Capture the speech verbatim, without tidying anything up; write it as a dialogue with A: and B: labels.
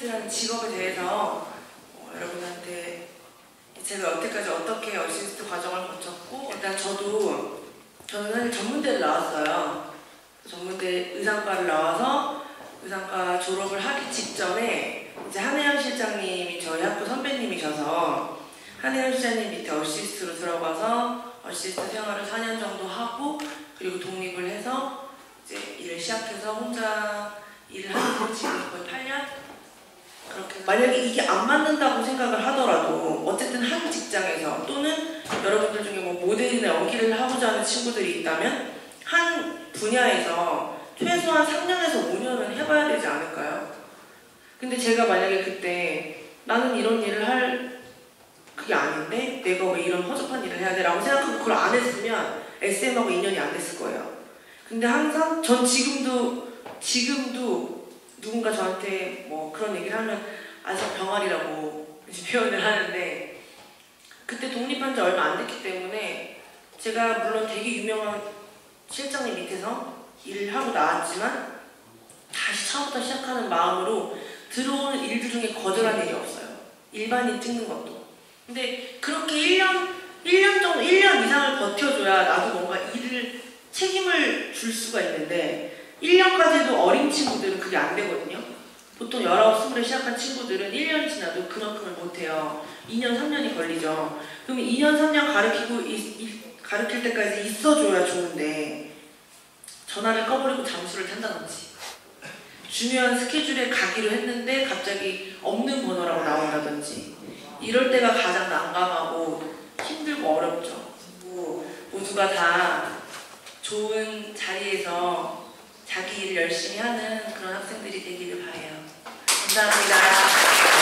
A: 어시스트라는 직업에 대해서 어, 여러분한테 제가 여태까지 어떻게 어시스트 과정을 거쳤고, 일단 저도 저는 사실 전문대를 나왔어요. 전문대 의상과를 나와서 의상과 졸업을 하기 직전에 이제 한혜연 실장님이 저희 학교 선배님이셔서 한혜연 실장님 밑에 어시스트로 들어가서 어시스트 생활을 사 년 정도 하고, 그리고 독립을 해서 이제 일을 시작해서 혼자 일을 하는 지 지금 거의 팔 년? 그렇게. 만약에 이게 안 맞는다고 생각을 하더라도 어쨌든 한 직장에서, 또는 여러분들 중에 뭐 모델이나 연기를 하고자 하는 친구들이 있다면 한 분야에서 최소한 삼 년에서 오 년은 해봐야 되지 않을까요? 근데 제가 만약에 그때 나는 이런 일을 할 그게 아닌데 내가 왜 이런 허접한 일을 해야 돼? 라고 생각하고 그걸 안 했으면 에스엠하고 인연이 안 됐을 거예요. 근데 항상 전 지금도 지금도 누군가 저한테 뭐 그런 얘기를 하면 아직 병아리라고 표현을 하는데, 그때 독립한 지 얼마 안 됐기 때문에 제가 물론 되게 유명한 실장님 밑에서 일을 하고 나왔지만 다시 처음부터 시작하는 마음으로 들어오는 일들 중에 거절한 일이 없어요. 일반인 찍는 것도. 근데 그렇게 일 년, 일 년 정도, 일 년 이상을 버텨줘야 나도 뭔가 일을 책임을 줄 수가 있는데, 일 년까지도 어린 친구들은 그게 안 되거든요. 보통 열아홉, 스물에 시작한 친구들은 일 년이 지나도 그만큼을 못해요. 이 년, 삼 년이 걸리죠. 그럼 이 년, 삼 년 가르치고, 이, 이, 가르칠 때까지 있어줘야 좋은데, 전화를 꺼버리고 잠수를 탄다든지, 중요한 스케줄에 가기로 했는데 갑자기 없는 번호라고 나온다든지, 이럴 때가 가장 난감하고 힘들고 어렵죠. 모두가 다 좋은 자리에서 자기 일을 열심히 하는 그런 학생들이 되기를 바라요. 감사합니다.